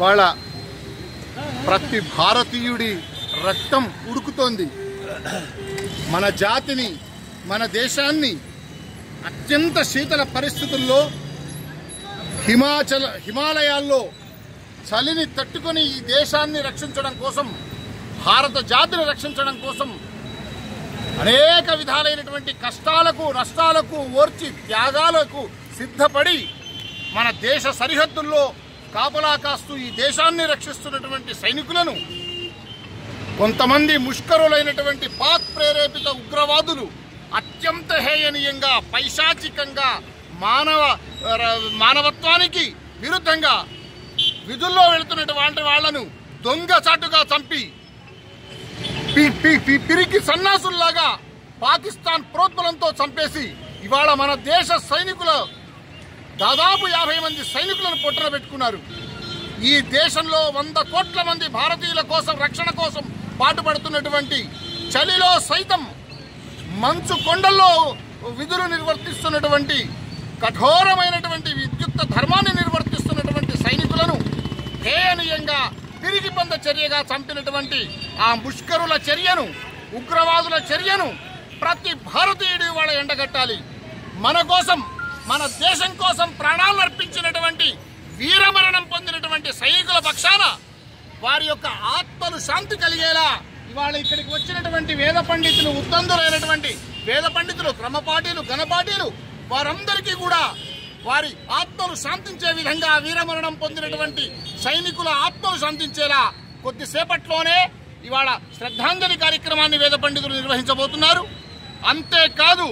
ఇవాళ ప్రతి భారతీయుడి రక్తం ఉడుకుతోంది. మన జాతిని, మన దేశాన్ని అత్యంత శీతల పరిస్థితుల్లో హిమాలయాల్లో చలిని తట్టుకొని ఈ దేశాన్ని రక్షించడం కోసం, భారత జాతిని రక్షించడం కోసం అనేక విధాలైనటువంటి కష్టాలకు, నష్టాలకు ఓర్చి, త్యాగాలకు సిద్ధపడి మన దేశ సరిహద్దుల్లో కాపలా కాస్తూ ఈ దేశాన్ని రక్షిస్తున్నటువంటి సైనికులను కొంతమంది ముష్కరులైనటువంటి పాక్ ప్రేరేపిత ఉగ్రవాదులు అత్యంత హేయనీయంగా, పైశాచికంగా, మానవత్వానికి విరుద్ధంగా విధుల్లో వెళుతున్నటువంటి వాళ్లను దొంగచాటుగా చంపి పిరికి సన్నాసుల్లాగా పాకిస్తాన్ ప్రోద్బలంతో చంపేసి ఇవాళ మన దేశ సైనికులు దాదాపు 50 మంది సైనికులను పొట్టన పెట్టుకున్నారు. ఈ దేశంలో 100 కోట్ల మంది భారతీయుల కోసం, రక్షణ కోసం పాటుపడుతున్నటువంటి, చలిలో సైతం మంచు కొండల్లో విధులు నిర్వర్తిస్తున్నటువంటి, కఠోరమైనటువంటి విద్యుక్త ధర్మాన్ని నిర్వర్తిస్తున్నటువంటి సైనికులను హేయనీయంగా తిరిగి పొంద చర్యగా చంపినటువంటి ఆ ముష్కరుల చర్యను, ఉగ్రవాదుల చర్యను ప్రతి భారతీయుడు ఇవాళ ఎండగట్టాలి. మన కోసం, మన దేశం కోసం ప్రాణాలు అర్పించినటువంటి, వీరమరణం పొందినటువంటి సైనికుల పక్షాన వారి యొక్క ఆత్మలు శాంతి కలిగేలా ఇవాళ ఇక్కడికి వచ్చినటువంటి వేద పండితులు, ఉత్తందులైనటువంటి వేద పండితులు, క్రమపాఠీలు, గణపాఠీలు వారందరికీ కూడా వారి ఆత్మలు శాంతించే విధంగా, వీరమరణం పొందినటువంటి సైనికుల ఆత్మలు శాంతించేలా కొద్దిసేపట్లోనే ఇవాళ శ్రద్ధాంజలి కార్యక్రమాన్ని వేద పండితులు నిర్వహించబోతున్నారు. అంతేకాదు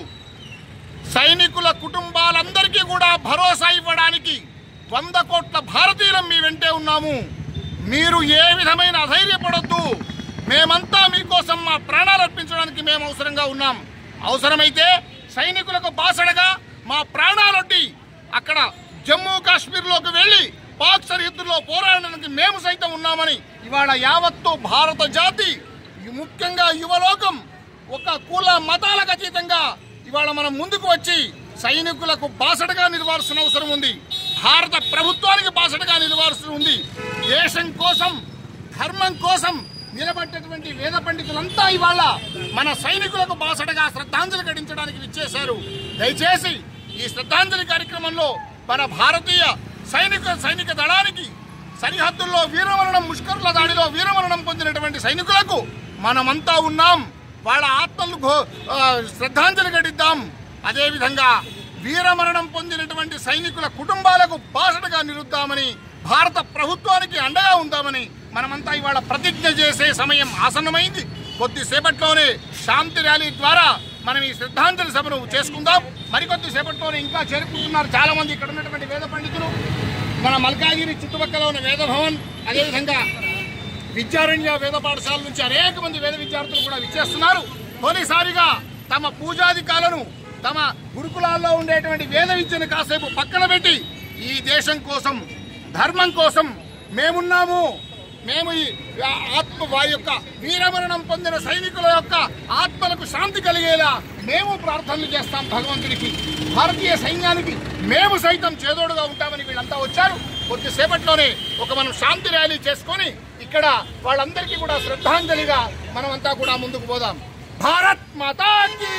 సైనికుల కుటుంబాలందరికీ కూడా భరోసా ఇవ్వడానికి 100 కోట్ల భారతీయులం మీ వెంటే ఉన్నాము. మీరు ఏ విధమైన అధైర్యపడొద్దు. మేమంతా మీకోసం మా ప్రాణాలు అర్పించడానికి మేము అవసరంగా ఉన్నాం. అవసరమైతే సైనికులకు బాసడగా మా ప్రాణాలొడ్డి అక్కడ జమ్మూ కాశ్మీర్లోకి వెళ్లి పాక్ సరిహద్దుల్లో పోరాడడానికి మేము సైతం ఉన్నామని ఇవాళ యావత్తు భారత జాతి, ముఖ్యంగా యువలోకం ఒక కుల మతాలకు అతీతంగా ఇవాళ మనం ముందుకు వచ్చి సైనికులకు బాసటగా నిలవాల్సిన అవసరం ఉంది. భారత ప్రభుత్వానికి బాసటగా నిలవాల్సి ఉంది. దేశం కోసం, ధర్మం కోసం నిలబడ్డటువంటి వేద పండితులంతా ఇవాళ మన సైనికులకు బాసటగా శ్రద్ధాంజలి ఘటించడానికి విచ్చేశారు. దయచేసి ఈ శ్రద్ధాంజలి కార్యక్రమంలో మన భారతీయ సైనిక దళానికి సరిహద్దుల్లో వీరమరణం, ముష్కరుల దాడిలో వీరమరణం పొందినటువంటి సైనికులకు మనమంతా ఉన్నాం. వాళ్ళ ఆత్మలకు శ్రద్ధాంజలి ఘటిద్దాం. అదేవిధంగా వీరమరణం పొందినటువంటి సైనికుల కుటుంబాలకు బాసటగా నిలుద్దామని, భారత ప్రభుత్వానికి అండగా ఉందామని మనమంతా ఇవాళ ప్రతిజ్ఞ చేసే సమయం ఆసన్నమైంది. కొద్దిసేపట్లోనే శాంతి ర్యాలీ ద్వారా మనం ఈ శ్రద్ధాంజలి సభను చేసుకుందాం. మరికొద్ది సేపట్లోనే ఇంకా చేరుకుంటున్నారు చాలా మంది ఇక్కడ ఉన్నటువంటి వేద పండితులు. మన మల్కాగిరి చుట్టుపక్కల ఉన్న వేద భవన్, అదేవిధంగా విద్యారణ్య వేద పాఠశాల నుంచి అనేక మంది వేద విద్యార్థులు కూడా విచ్చేస్తున్నారు. తొలిసారిగా తమ పూజాధికాలను, తమ గురుకులాల్లో ఉండేటువంటి వేద విద్యను కాసేపు పక్కన పెట్టి ఈ దేశం కోసం, ధర్మం కోసం మేమున్నాము, మేము ఈ వారి యొక్క వీరమరణం పొందిన సైనికుల యొక్క ఆత్మలకు శాంతి కలిగేలా మేము ప్రార్థనలు చేస్తాం భగవంతుడికి. భారతీయ సైన్యానికి మేము సైతం చేదోడుగా ఉంటామని వీళ్ళంతా వచ్చారు. కొద్దిసేపట్లోనే మనం శాంతి ర్యాలీ చేసుకొని ఇక్కడ వాళ్ళందరికీ కూడా శ్రద్ధాంజలిగా మనమంతా కూడా ముందుకు పోదాం. భారత్ మాతాకి,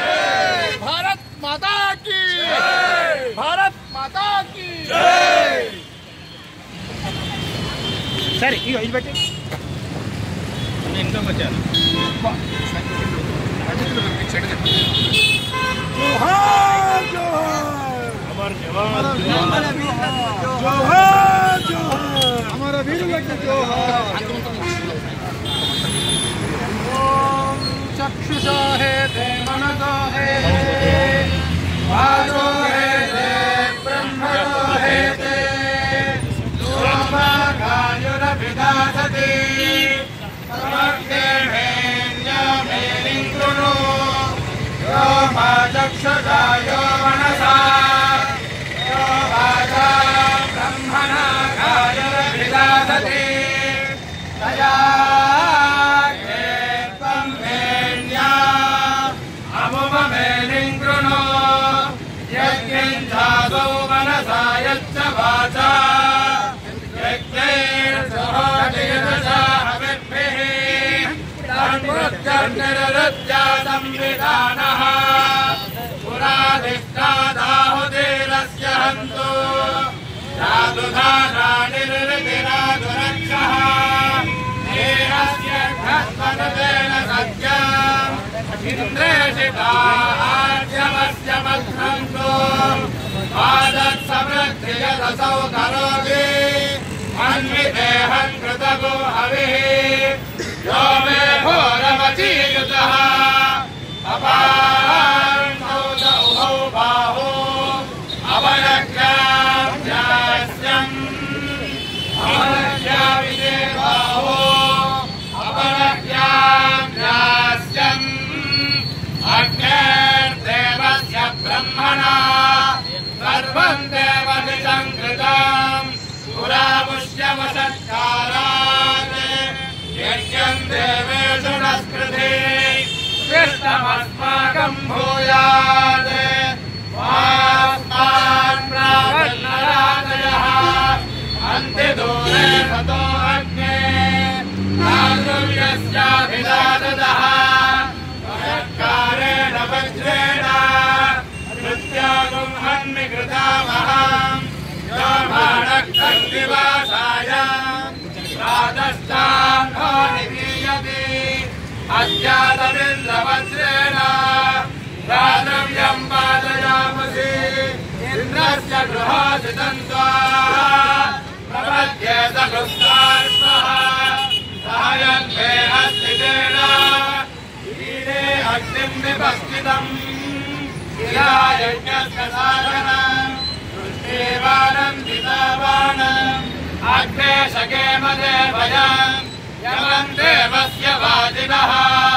భారత్ మాతాకి, భారత్ మాతాకి. సరే ఇది పెట్టి ఇంకా వచ్చారు. జోహార్ జోహార్ అమర్ జవాన్, జోహార్ జోహార్ అమర వీరులకు జోహార్. ఓం చక్షుషా హే తే మనసో హే వాచో హే తే బ్రహ్మణో హే తే విదాసతి చక్షుషాయో మనసా యో వాచా బ్రహ్మణా కాయో విదాసతి తయా అముమేలింగృణో యజ్ఞాసో మనసా యచ్చ వాచా యజ్ఞే निर्वृत्या संविधानः पुराधिष्ठादाहुदेरस्य हन्तु जादुधारा निर्वृतिरादुरक्षः नेहस्य घत्वनुतेन सत्यम् इन्द्रेषिताहार्यमस्य मध्वन्तु पादत्समृद्धियदसौ करोति अन्विदेहं कृतगो हविः यो मे घोरमचीयुतः अपारौ बाहो अवनक्यास्यम् अवनक्याविदे बाहो अवनक्यास्यम् अग्नेर्देवस्य ब्रह्मणा सर्वं देवनिजं कृतम् पुरामुष्यवसत्कारात् यज्ञं देवेषु नस्कृते कृष्णमस्माकं भूयात् मास्मान् प्रापन्नरादयः अन्तिदूरे ततो अग्ने नाद्रव्यस्याभिदादतः वयत्कारेण वज्रेण मृत्यागुं हन्मि कृतामहम् योमानक्तन्दिवासाय प्रातश्चान्नो निमीयते अज्ञातमिन्द्रवज्रेण द्रव्यं पादयामसि इन्द्रस्य गृहासितं स्वाहा प्रपद्येत कृष्णार्पः सहयन्मे हस्तितेन वीरे अग्निं विपस्थितम् गिरायज्ञस्य साधनम् देवानन्दितावानम् अग्ने शकेम देवयम् यमं देवस्य वाजिनः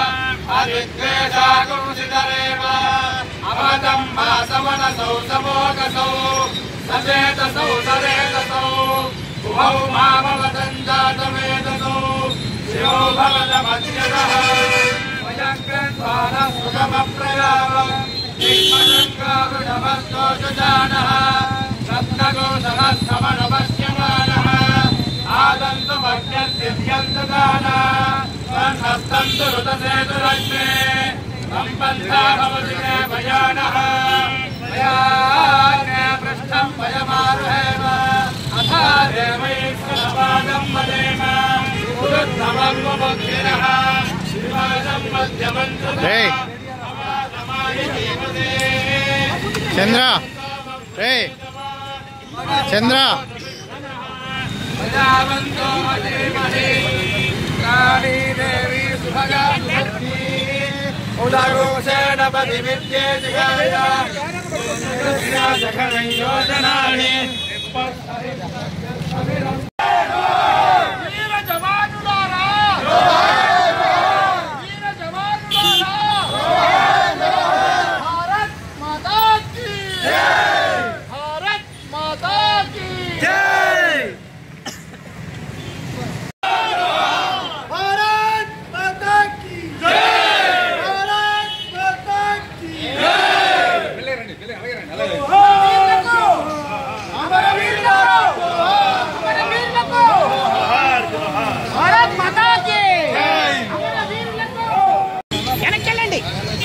अविद्वेषाकुंसितरेव अवतं मासवनसौ समोकसौ सचेतसौ सरेतसौ उभौ मामवतं जातवेदसौ शिवो भवतमद्यतः वयं कृत्वानः सुखमप्रयावम् दिग्मजङ्गावृषभस्तोषुजानः सप्तकोशहस्तमनपश्यमानः आदन्तुमग्न्यद्दिव्यन्तदानः स्वन्नस्तन्तु ऋतसेतुरग्ने सम्बन्धा भवति मे भयानः भयाज्ञे पृष्ठं वयमारुहेम अथा देवैश्वरपादं वदेम पुरुद्धमं बुद्धिरः शिवाजं मध्यमन्त्रः चंद्र रे चंद्र प्रजावन्तो मधीमहि काली देवी सुभगा उदघोषेण पतिविद्ये जिगाय सखनं योजनानि वीर जवानुलारा वीर जवानुलारा भारत माता की जय भारत माता की जय भारत माता की जय भारत माता की भारत माता की వెనక్కెళ్ళండి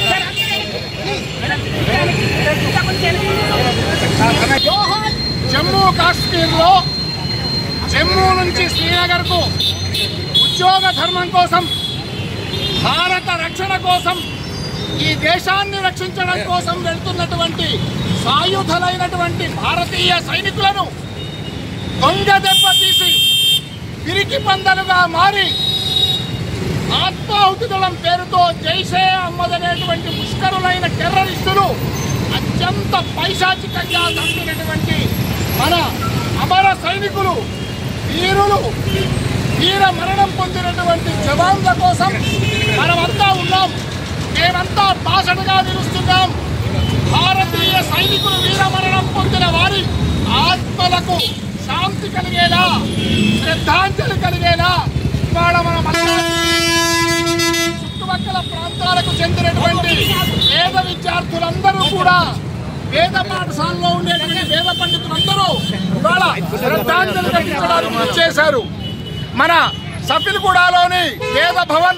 జమ్మూ కాశ్మీర్లో జమ్మూ నుంచి శ్రీనగర్కు ఉద్యోగ ధర్మం కోసం భారత రక్షణ కోసం ఈ దేశాన్ని రక్షించడం కోసం వెళ్తున్నటువంటి సాయుధులైనటువంటి భారతీయ సైనికులను దొంగ దెబ్బ తీసి పిరికి పందలుగా మారి ఆత్మాహుతి దళం పేరుతో జైషే అహ్మద్ అనేటువంటి ముష్కరులైన టెర్రరిస్టులు అత్యంత పైశాచికంగా చంపినటువంటి మన అమర సైనికులు వీరులు వీర మరణం పొందినటువంటి జవాన్ల కోసం మనమంతా ఉన్నాం. మేమంతా బాసటగా నిలుస్తున్నాం. భారతీయ సైనికులు వీర మరణం పొందిన వారి ఆత్మలకు శాంతి కలిగేలా, శ్రద్ధాంజలి కలిగేలా ఇవాళ మనం చుట్టుపక్కల ప్రాంతాలకు చెందినటువంటి పేద విద్యార్థులందరూ కూడా వేద పాఠశాలలో ఉండేటువంటి వేద పండితులందరూ ఇవాళ శ్రద్ధాంజలి ఘటించడానికి చేశారు. మన సఫిల్గూడలోని వేద భవన్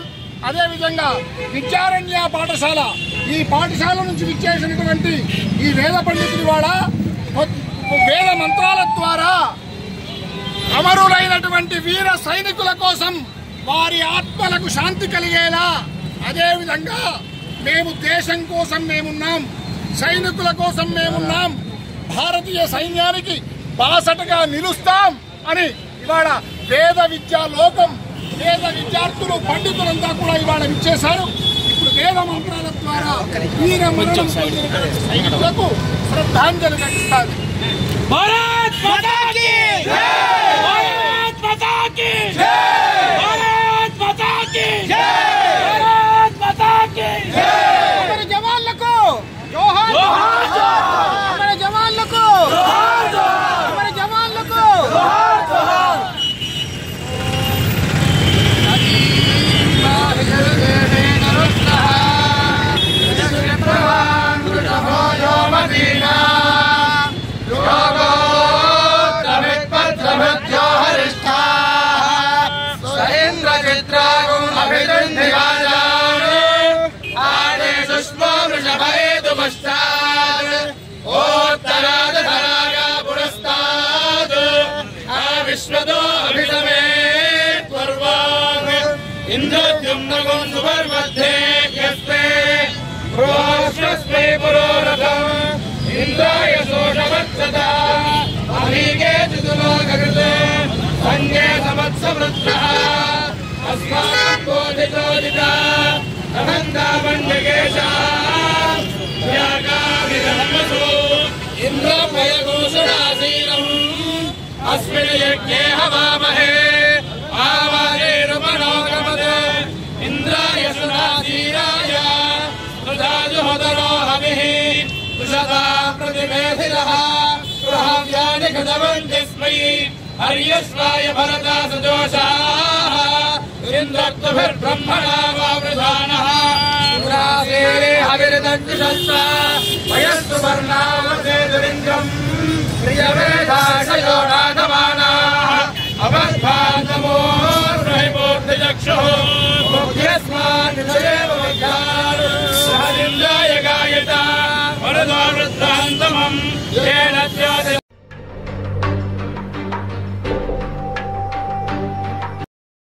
అదేవిధంగా విద్యారణ్య పాఠశాల, ఈ పాఠశాల నుంచి విచ్చేసినటువంటి ఈ వేద పండితుడి వాళ్ళ వేద మంత్రాల ద్వారా అమరులైనటువంటి వీర సైనికుల కోసం వారి ఆత్మలకు శాంతి కలిగేలా, అదేవిధంగా మేము దేశం కోసం మేమున్నాం, సైనికుల కోసం మేమున్నాం, భారతీయ సైన్యానికి బాసటగా నిలుస్తాం అని ఇవాళ వేద విద్యా లోకం, వేద విద్యార్థులు, పండితులంతా కూడా ఇవాళ విచ్చేశారు. ఇప్పుడు వేద మంత్రాల ద్వారా వీర మరణం పొందినటువంటి సైనికులకు శ్రద్ధాంజలి ఘటిస్తారు. భారత్ మాతా కీ జై! భారత్ మాతా కీ జై! భారత్ మాతా కీ జై! భారత్ మాతా కీ జై! మన జవాన్లకు జోహార్ జోహార్! మన జవాన్లకు జోహార్ జోహార్! మన జవాన్లకు జోహార్ జోహార్! इंद्राय सोषवत्सदा अमीके चिदुलोककृते संज्ञे समत्सवृत्तः अस्माकं बोधितोदिता अनन्दामण्डकेशा व्याकाभिधर्मसु इन्द्रभयघोषणासीनम् अस्मिन् यज्ञे हवामहे आवारेरुमनोगमते इन्द्राय सुराधीराय सुधाजुहोदरो हविः सुषता प्रतिमेधिरः गृहाव्यानि कृतवन्तिस्मै हर्यश्वाय भरता सजोषाः इन्द्रत्वभिर्ब्रह्मणा वावृधानः सुरासेरे हविर्दक्षस्व वयस्तु वर्णावसेतुरिन्द्रम् प्रियवेदाशयो नाथमानाः अवद्भान्तमोर्महिमूर्तिचक्षुः मुख्यस्मान् निजयेव विद्यान् सहदिन्द्राय गायता वरदो वृद्धान्तमम्